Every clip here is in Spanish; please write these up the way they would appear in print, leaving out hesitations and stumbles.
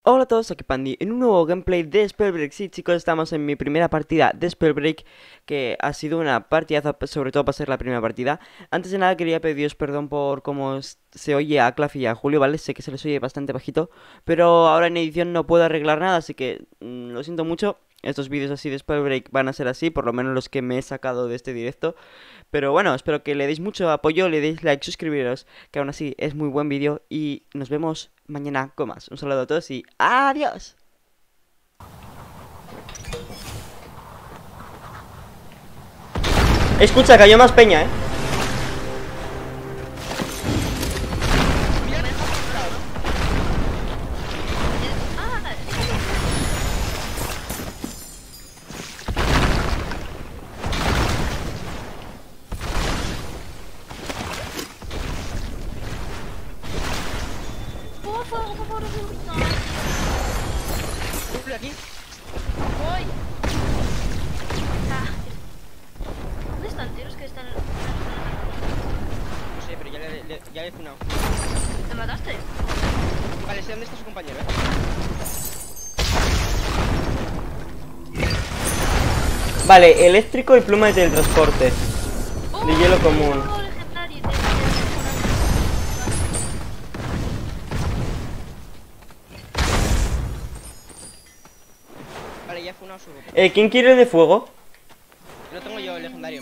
Hola a todos, aquí Pandi, en un nuevo gameplay de Spellbreak. Sí, chicos, estamos en mi primera partida de Spellbreak, que ha sido una partidaza, sobre todo para ser la primera partida. Antes de nada quería pediros perdón por cómo se oye a Claf y a Julio, ¿vale? Sé que se les oye bastante bajito, pero ahora en edición no puedo arreglar nada, así que lo siento mucho. Estos vídeos así de Spellbreak van a ser así, por lo menos los que me he sacado de este directo. Pero bueno, espero que le deis mucho apoyo, le deis like, suscribiros, que aún así es muy buen vídeo. Y nos vemos mañana con más. Un saludo a todos y ¡adiós! Escucha, cayó más peña, ¿eh? Fuego, por favor, no. Aquí. Voy. Ah. ¿Dónde están, tíos que están? No sé, pero ya le he funado. ¿Te mataste? Vale, sé dónde está su compañero, Vale, eléctrico y pluma de teletransporte. De hielo común. Legendario, Vale, ya he funado su. ¿Quién quiere el de fuego? Lo tengo yo, el legendario.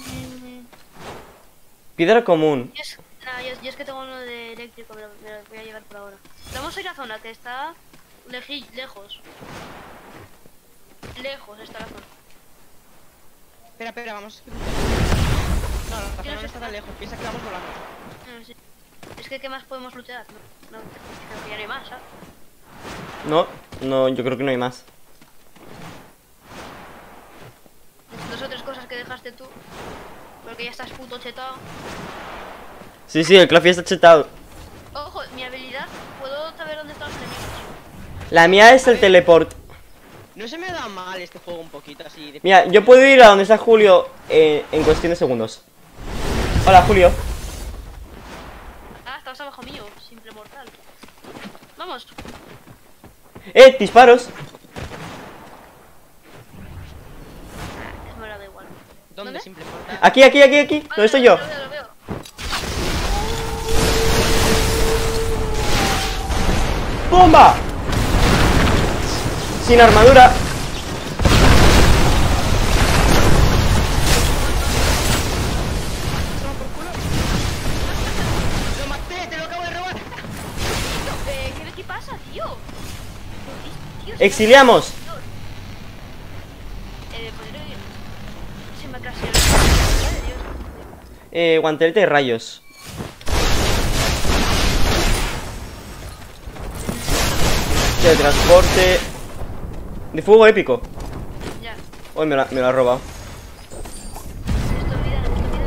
Piedra común. Yo es que tengo uno de eléctrico, me lo voy a llevar por ahora. Vamos a ir a zona que está lejos. Lejos está la zona. Espera, vamos. No, la zona no está tan lejos, piensa que vamos volando. No, sí. Es que ¿qué más podemos luchar? No, creo que ya no hay más, ¿sabes? No, yo creo que no hay más. Dos o tres cosas que dejaste tú. Porque ya estás puto chetado. Sí, el Claffy está chetado. Ojo, mi habilidad, puedo saber dónde están los enemigos. La mía es el teleport. No se me ha dado mal este juego un poquito así de... Mira, yo puedo ir a donde está Julio en cuestión de segundos. Hola, Julio. Ah, estabas abajo mío, simple mortal. Vamos. Disparos. Me da igual. ¿Dónde? Simple mortal. Aquí. ¿Dónde estoy yo? Lo veo. ¡Bomba! Sin armadura. Toma por culo. Lo maté, te lo acabo de robar. ¿Qué pasa, tío? Tío, Exiliamos. Se me ha crasheado. Madre de Dios. Guantelete de rayos. De transporte. De fuego épico. Ya. Uy, me lo ha robado. Esto olvida.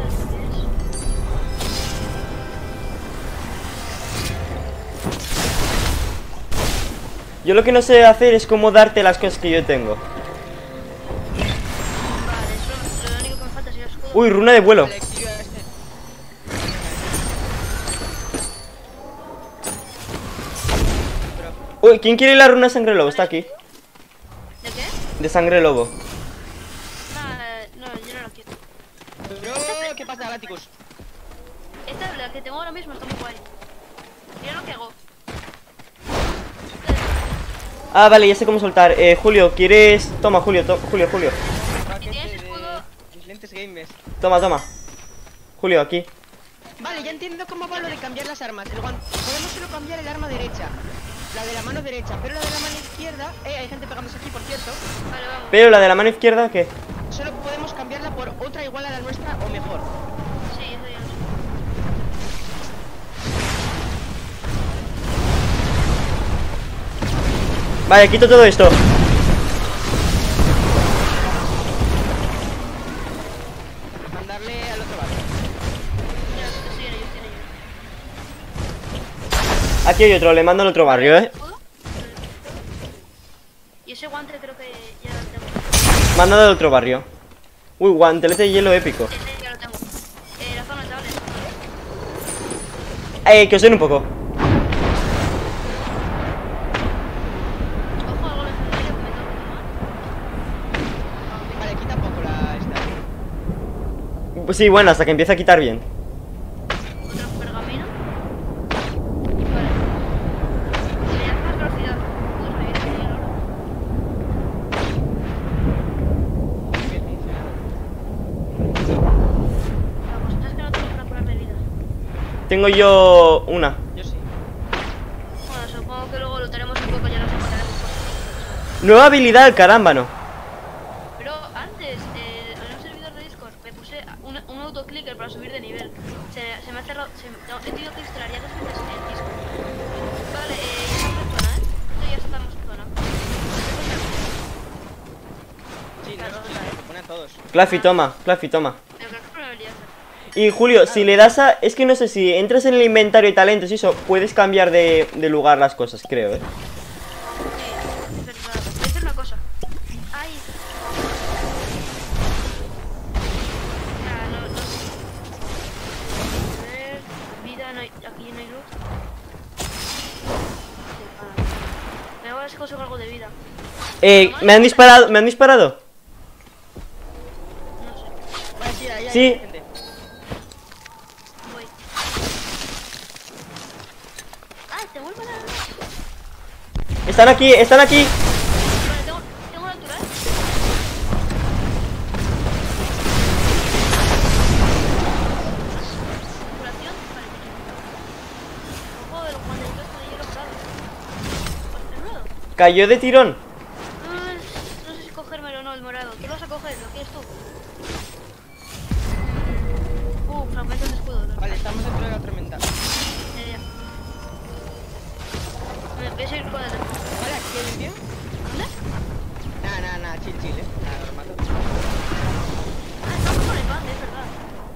Yo lo que no sé hacer es cómo darte las cosas que yo tengo. Vale, eso lo único que me falta es el escudo. Uy, runa de vuelo. Vale, exilio a este. Uy, ¿quién quiere la runa de sangre lobo? Está aquí. ¿De qué? De sangre lobo. No, yo no lo quiero. Bro, ¿qué pasa, Galácticos? Esta, la que tengo ahora mismo, está muy guay. Mira lo que hago. Ah, vale, ya sé cómo soltar. Julio, ¿quieres...? Toma, Julio. Paquete tienes escudo? de mis lentes gamers. Toma. Julio, aquí. Vale, ya entiendo cómo va lo de cambiar las armas. Podemos solo cambiar el arma derecha. La de la mano derecha, pero la de la mano izquierda... hay gente pegándose aquí, por cierto. Vale, vamos. Pero la de la mano izquierda, ¿qué? Solo podemos cambiarla por otra igual a la nuestra o mejor. Sí, eso ya lo sé. Vale, quito todo esto. Mandarle al otro barrio. Ya, estoy en ello. Aquí hay otro, le mando al otro barrio, ¿Escudo? Y ese guante creo que ya lo tengo. Mandado al otro barrio. Uy, guantelete de hielo épico. Ese ya lo tengo. La zona, chavales. Que os den un poco. Sí, bueno, hasta que empiece a quitar bien. Otro pergamino. Vale. Si le das más velocidad, puedes revivir aquí el oro. La cosa es que no tengo para curarme vida. Tengo yo una. Yo sí. Bueno, supongo que luego lo tenemos un poco, ya nos mataremos por Nueva habilidad al carámbano. Pero antes, en un servidor de Discord, me puse un autoclicker para subir de nivel. Se me ha cerrado, no, he tenido que instalar ya dos veces el Discord. Vale, ya estamos en zona, ¿eh? Esto ya estamos en zona. Sí, no, se pone a todos. Claffy, toma, Claffy, toma. Pero creo que es probabilidad. Y Julio, si le das a... Es que no sé si entras en el inventario de talentos y eso, puedes cambiar de lugar las cosas, creo, Sí, es verdad. Voy a hacer una cosa. Ay. No. A ver, vida, no hay, aquí no hay luz. Sí, me voy a ver si consigo algo de vida. Me han disparado, me han disparado. No sé, Vale, sí, ahí hay Sí. gente. voy. ¡Ay, te vuelvo a dar! Están aquí, están aquí. Vale, tengo una altura, ¿eh? Curación, vale. Ojo de los guantecitos de hielo morado. ¿Pues el morado? Cayó de tirón. No sé si cogérmelo o no, el morado. ¿Qué lo vas a coger? ¿Lo quieres tú? Fragmentos de escudo. ¿No? Vale, estamos dentro de la tormenta. Ya. Voy a seguir con el... Vale, aquí hay un tío. ¿Dónde? Nah, chill, Nada, lo mato. Ah, estamos con el pan, es verdad.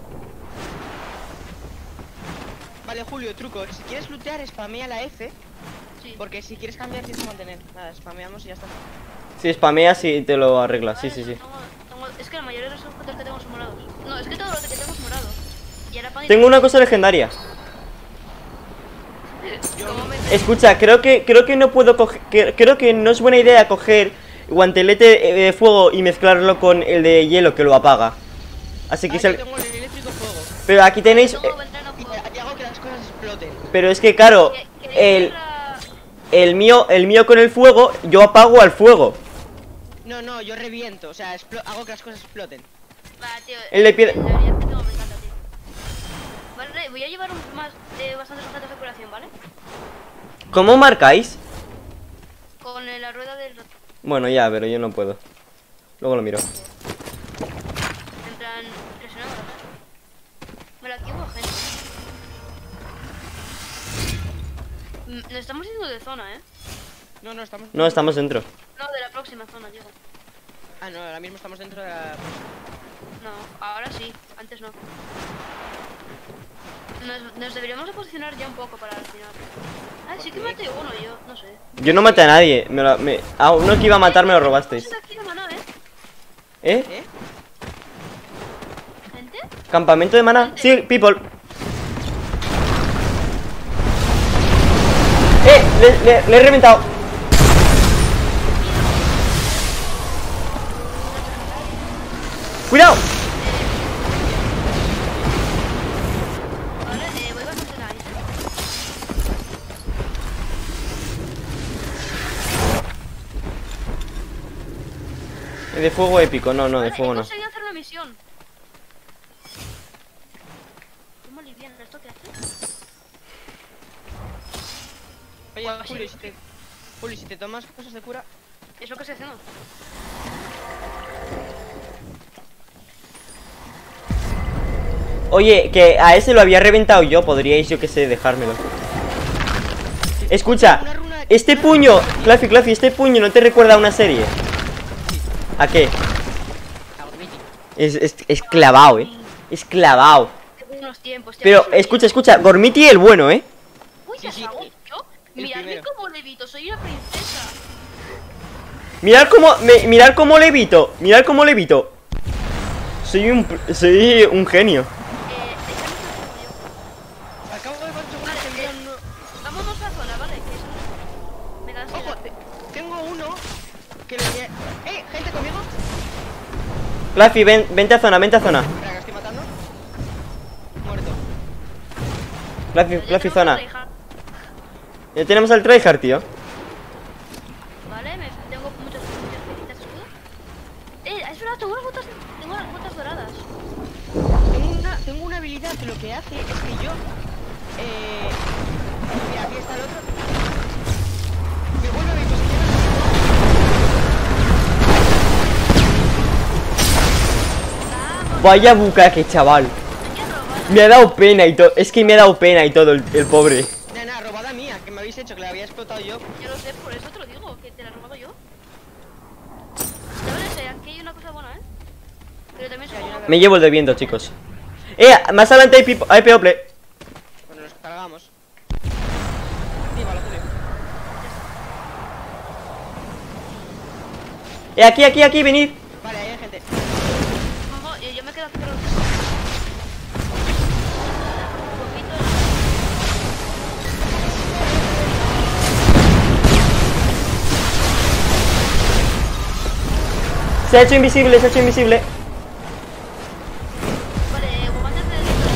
Vale, Julio, truco. Si quieres lootear, spamea la F. Sí. Porque si quieres cambiar, tienes que mantener. Nada, spameamos y ya está. Si spameas y te lo arreglas, sí, Vale, sí. Es que la mayoría de los objetos que tengo son morados. No, es que todos los que tengo es morado. Y ahora pan... Tengo una cosa legendaria. ¿Cómo me... Escucha, creo que no puedo coger... Creo que no es buena idea coger guantelete de fuego y mezclarlo con el de hielo que lo apaga. Así que Ah, es yo el... tengo el eléctrico fuego. Pero aquí tenéis... Tengo veneno fuego. Y hago que las cosas exploten. Pero es que claro, ¿Queréis el mío con el fuego, yo apago al fuego. No, yo reviento. O sea, hago que las cosas exploten. Va, tío, El de piedra- en teoría este tema me encanta, tío. Vale, voy a llevar bastantes objetos de curación, ¿vale? ¿Cómo marcáis? Con la rueda del... Bueno, ya, pero yo no puedo. Luego lo miro. En plan, presionándolos. Vale, aquí hubo gente. Nos estamos yendo de zona, ¿eh? No, estamos... No, estamos dentro. No, de la próxima zona, digo. Ah, no, ahora mismo estamos dentro de la... No, ahora sí, antes no. Nos deberíamos de posicionar ya un poco para el final. Ah, sí que maté uno yo, no sé. Yo no maté a nadie. A uno que iba a matar me lo robasteis. Vamos aquí a Maná, ¿eh? ¿Eh? ¿Eh? ¿Gente? ¿Campamento de maná? Sí, people. Le he reventado. ¡Cuidado! Vale, voy bastante nice, ¿eh? De fuego épico, no, de Vale, fuego he no. conseguido hacer una misión. ¿Cómo liviano esto que hace? Oye, Bueno, Julio, sí. si te tomas cosas de cura... Es lo que estoy haciendo. Oye, que a ese lo había reventado yo. Podríais, yo que sé, dejármelo. Escucha, este puño, Claffy, este puño ¿no te recuerda a una serie? ¿A qué? Es clavado, es clavado. Tengo unos tiempos. Pero, escucha, Gormiti el bueno, ¿eh? Uy, ya Sí, salgo yo. Miradme primero. cómo levito, soy una princesa. Mirad cómo levito. Mirad cómo levito. Soy un genio. Échame un poco yo. Acabo de conseguir Vale, que envían uno... vámonos a zona, ¿vale? Que eso me da Ojo, ansiedad. tengo uno que lo ¿gente conmigo? Claffy, vente a zona, Espera, que estoy matando. Fluffy zona. Ya tenemos al tryhard, tío. Vale, tengo muchas piecitas de escudo. Es verdad, tengo las botas doradas. Tengo una habilidad que lo que hace es que yo... mira, aquí está el otro. Me vuelve a mi posición. Vaya bucaque, chaval. Me ha dado pena y todo. Es que me ha dado pena y todo el pobre. Nada, robada mía, que me habéis hecho, que la había explotado yo. Yo lo sé, por eso te lo digo, que te la he robado yo. Ya sé, aquí hay una cosa buena, ¿eh? Pero también supongo... Me llevo el de viento, chicos. Más adelante hay people. Bueno, nos cargamos. Actívalo, Julio. Aquí, venid. Vale, ahí hay gente. Vamos, yo me quedo aquí, pero... Se ha hecho invisible, Vale, guantes de...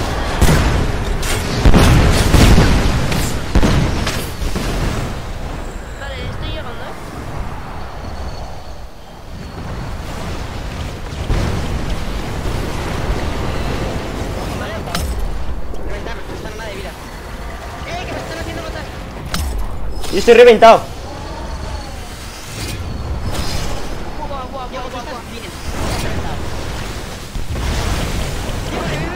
Vale, estoy llegando, ¿eh? Vale, reventar, no está nada de vida. Que me están haciendo matar. Yo estoy reventado. Diego, tú estás bien. Estás reventado. Diego, revive.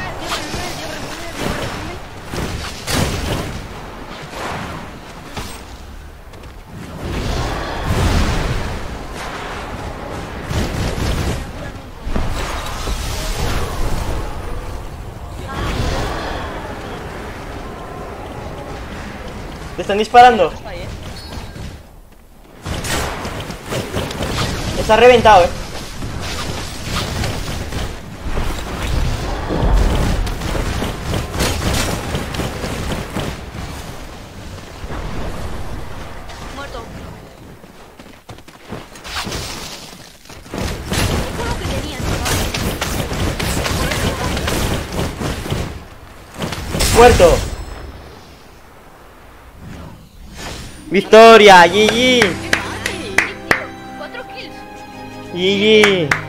¿Te están disparando? Está ahí, Está reventado, Muerto. Es lo que tenía, chaval. Muerto. Victoria, GG. ¡Qué fácil! 4 kills. GG.